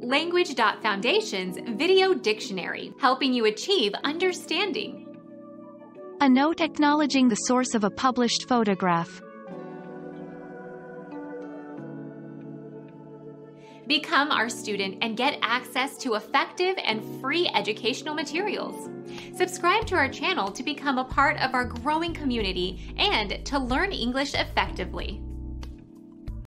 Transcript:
Language.Foundation's Video Dictionary, helping you achieve understanding. A note acknowledging the source of a published photograph. Become our student and get access to effective and free educational materials. Subscribe to our channel to become a part of our growing community and to learn English effectively.